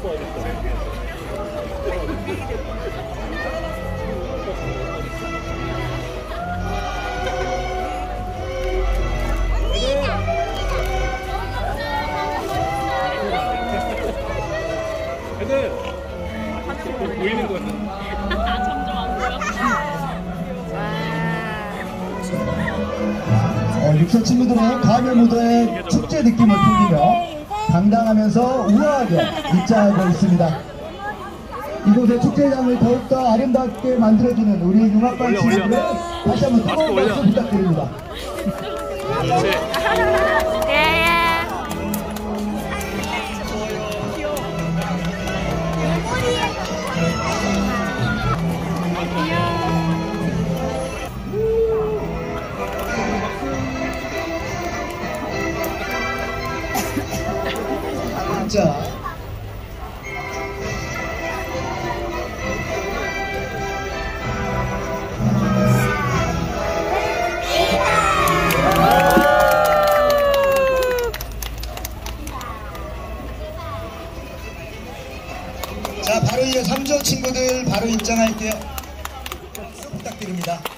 애들 보이는 거야. 점점 안 보여. 6초 친구들은 가을 무대의 축제 느낌을 풍기며 당당하면서 우아하게 입장하고 있습니다. 이곳의 축제장을 더욱더 아름답게 만들어주는 우리 융합반 친구들의 다시 한번 뜨거운 박수 부탁드립니다. 자, 바로 이제 3조 친구들 바로 입장할게요. 부탁드립니다.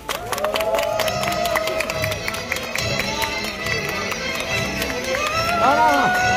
아!